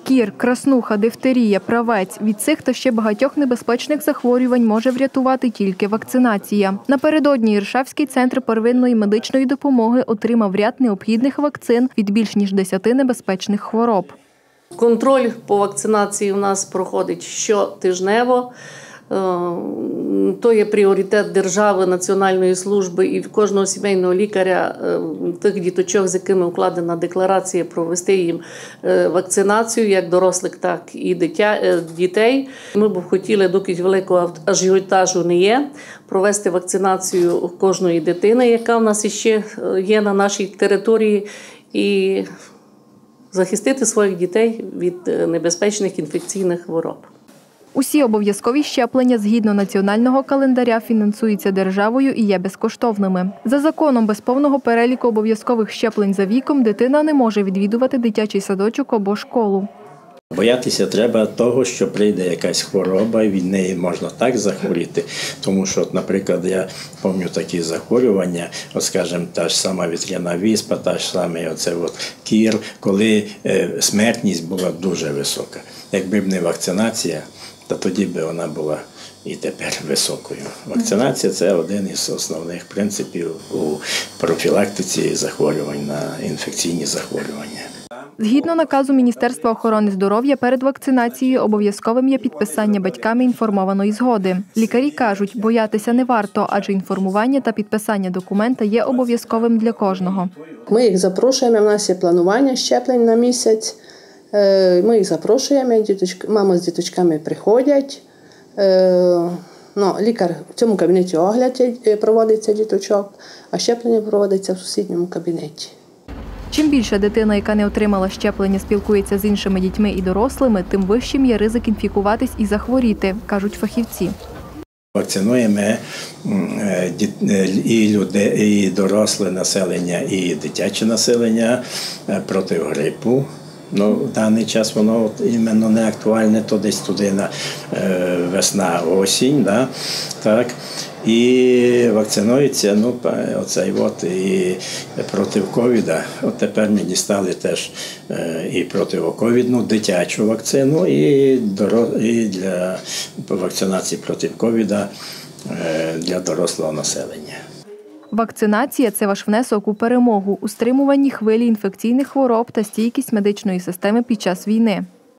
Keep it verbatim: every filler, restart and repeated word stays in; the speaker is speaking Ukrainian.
Кір, краснуха, дифтерія, правець – від цих та ще багатьох небезпечних захворювань може врятувати тільки вакцинація. Напередодні Іршавський центр первинної медичної допомоги отримав ряд необхідних вакцин від більш ніж десяти небезпечних хвороб. Контроль по вакцинації у нас проходить щотижнево. То є пріоритет держави, Національної служби і кожного сімейного лікаря тих діточок, з якими укладена декларація, провести їм вакцинацію, як дорослих, так і дитя, дітей. Ми б хотіли, доки великого ажіотажу не є, провести вакцинацію кожної дитини, яка в нас ще є на нашій території, і захистити своїх дітей від небезпечних інфекційних хвороб. Усі обов'язкові щеплення згідно національного календаря фінансуються державою і є безкоштовними. За законом, без повного переліку обов'язкових щеплень за віком дитина не може відвідувати дитячий садочок або школу. Боятися треба того, що прийде якась хвороба і від неї можна так захворіти. Тому що, от, наприклад, я пам'ятаю такі захворювання, от, скажімо, та ж сама вітряна віспа, та ж саме оце от кір, коли е, смертність була дуже висока. Якби б не вакцинація, то тоді б вона була і тепер високою. Вакцинація – це один із основних принципів у профілактиці захворювань на інфекційні захворювання. Згідно наказу Міністерства охорони здоров'я, перед вакцинацією обов'язковим є підписання батьками інформованої згоди. Лікарі кажуть, боятися не варто, адже інформування та підписання документа є обов'язковим для кожного. Ми їх запрошуємо, у нас є планування щеплень на місяць. Ми їх запрошуємо, мама з діточками приходять. Ну, лікар в цьому кабінеті огляд проводиться діточок, а щеплення проводиться в сусідньому кабінеті. Чим більше дитина, яка не отримала щеплення, спілкується з іншими дітьми і дорослими, тим вищим є ризик інфікуватись і захворіти, кажуть фахівці. Вакцинуємо і людей, і доросле населення, і дитяче населення проти грипу. Ну, в даний час воно от, іменно не актуальне, то десь туди на е, весна-осінь, да? Так. І вакцинується, ну, оцей от, і проти ковіда. От тепер ми дістали теж е, і противоковідну дитячу вакцину, і, доро... і для вакцинації проти ковіда е, для дорослого населення. Вакцинація – це ваш внесок у перемогу, у стримуванні хвилі інфекційних хвороб та стійкість медичної системи під час війни.